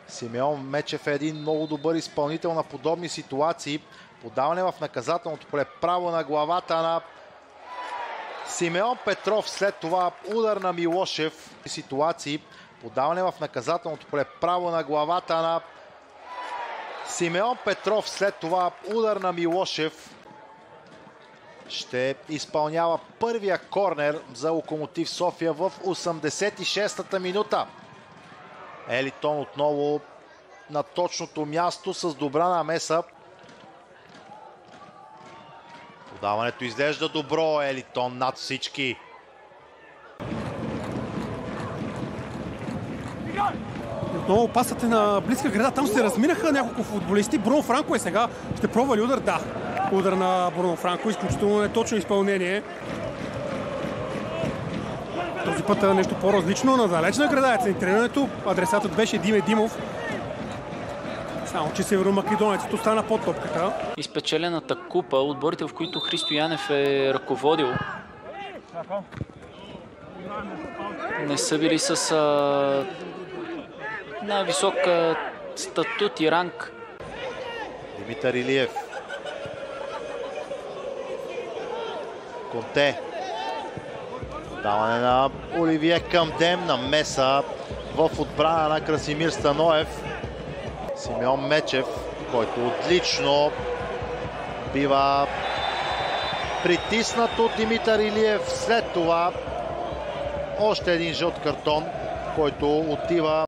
Симеон Мечев е един много добър изпълнител на подобни ситуации. Подаване в наказателното поле, право на главата на Симеон Петров, след това удар на Милошев. Ситуации, подаване в наказателното поле, право на главата на Симеон Петров, след това удар на Милошев. Ще изпълнява първия корнер за Локомотив София в 86-та минута. Елитон отново на точното място с добра намеса. Подаването изглежда добро. Елитон над всички. Отново опасът е на близка града. Там се разминаха няколко футболисти. Бруно Франко е сега. Ще пробва ли удар? Да. Удар на Бруно Франко. Изключително неточно изпълнение. Този път е нещо по-различно. На далечна града е центрирането. Адресатът беше Диме Димов. Само че северомакедонецът остана под топката. Изпечелената купа, отборите, в които Христо Янев е ръководил, не са били с най-висок статут и ранг. Димитър Илиев. Конте. Даване на Оливие Камдем, намеса в отбрана на Красимир Станоев. Симеон Мечев, който отлично бива притиснат от Димитър Илиев. След това още един жълт картон, който отива